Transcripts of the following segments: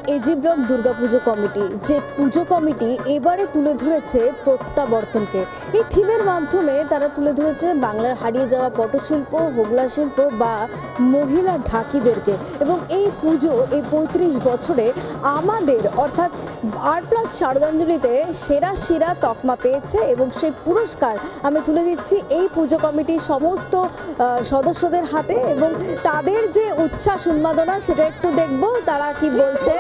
AG block Durga Puja committee যে পুজো committee এবারে তুলে ধরেছে প্রত্যাবর্তনকে। এই থিমের মাধ্যমে তারা তুলে ধরেছে বাংলার হারিয়ে যাওয়া পটশিল্প, হোগলা শিল্প বা মহিলা ঢাকিদেরকে। এবং এই পুজো এই ৩৫ বছরে আমাদের অর্থাৎ আর+ শারদাঞ্জলিতে সেরা তকমা পেয়েছে এবং সেই পুরস্কার আমি তুলে দিচ্ছি এই পুজো কমিটির সমস্ত সদস্যদের হাতে। এবং তাদের যে উচ্ছ্বাস উন্মাদনা সেটা একটু দেখব তারা কি বলছে।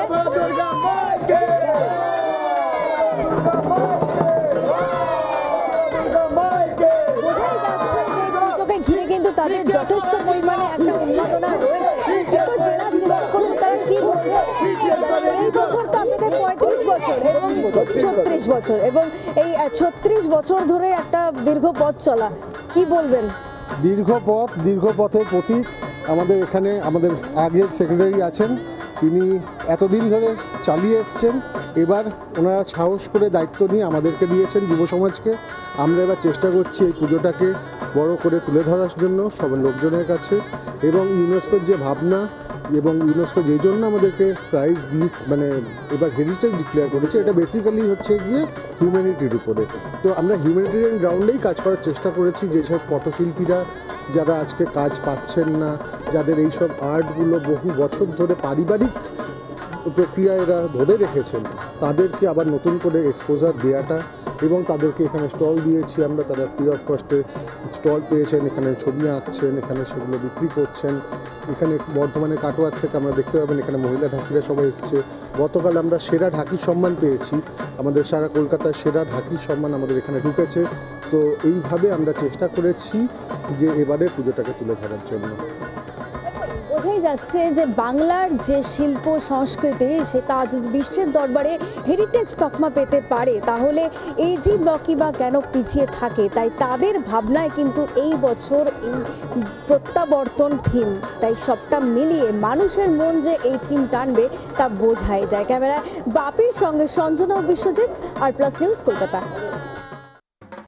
ঘিরে কিন্তু তাদের যথেষ্ট পরিমাণে একটা উন্মাদনা রয়েছে। কিন্তু জেলার চেষ্টা করুন তারা কি বলবে। এই বছর তো আপনাদের ৩৫ বছর এবং ৩৬ বছর এবং এই ৩৬ বছর ধরে একটা দীর্ঘ পথ চলা, কি বলবেন? দীর্ঘ পথের প্রতীক আমাদের এখানে আমাদের আগের সেক্রেটারি আছেন, তিনি এতদিন ধরে চালিয়ে এসছেন। এবার ওনারা সাহস করে দায়িত্ব নিয়ে আমাদেরকে দিয়েছেন যুব সমাজকে। আমরা এবার চেষ্টা করছি এই পুজোটাকে বড় করে তুলে ধরার জন্য সব লোকজনের কাছে। এবং ইউনেস্কোর যে ভাবনা এবং ইউনেস্কো যেই জন্য আমাদেরকে প্রাইজ দিয়ে এবার হেরিটেজ ডিক্লেয়ার করেছে, এটা বেসিক্যালি হচ্ছে গিয়ে হিউম্যানিটির উপরে। তো আমরা হিউম্যানিটেরিয়ান গ্রাউন্ডেই কাজ করার চেষ্টা করেছি। যেসব পটশিল্পীরা যারা আজকে কাজ পাচ্ছেন না, যাদের এইসব আর্টগুলো বহু বছর ধরে পারিবারিক প্রক্রিয়ায় এরা ধরে রেখেছেন, তাদেরকে আবার নতুন করে এক্সপোজার দেওয়াটা এবং তাদেরকে এখানে স্টল দিয়েছি আমরা। তারা ফ্রি অফ কস্টে স্টল পেয়েছেন, এখানে ছবি আঁকছেন, এখানে সেগুলো বিক্রি করছেন। এখানে বর্ধমানে কাটোয়ার থেকে আমরা দেখতে পাবেন এখানে মহিলা ঢাকিরা সবাই এসছে। গতকাল আমরা সেরা ঢাকির সম্মান পেয়েছি, আমাদের সারা কলকাতার সেরা ঢাকির সম্মান আমাদের এখানে ঢুকেছে। তো এইভাবে আমরা চেষ্টা করেছি যে এবারে পুজোটাকে তুলে ধরার জন্য। বোঝাই যাচ্ছে যে বাংলার যে শিল্প সংস্কৃতি সেটা যদি বিশ্বের দরবারে হেরিটেজ তকমা পেতে পারে তাহলে এজি ব্লকই বা কেন পিছিয়ে থাকে। তাই তাদের ভাবনায় কিন্তু এই বছর এই প্রত্যাবর্তন থিম। তাই সবটা মিলিয়ে মানুষের মন যে এই থিম টানবে তা বোঝাই যায়। ক্যামেরায় বাপির সঙ্গে সঞ্জনা ও বিশ্বজিৎ, আর+ নিউজ, কলকাতা।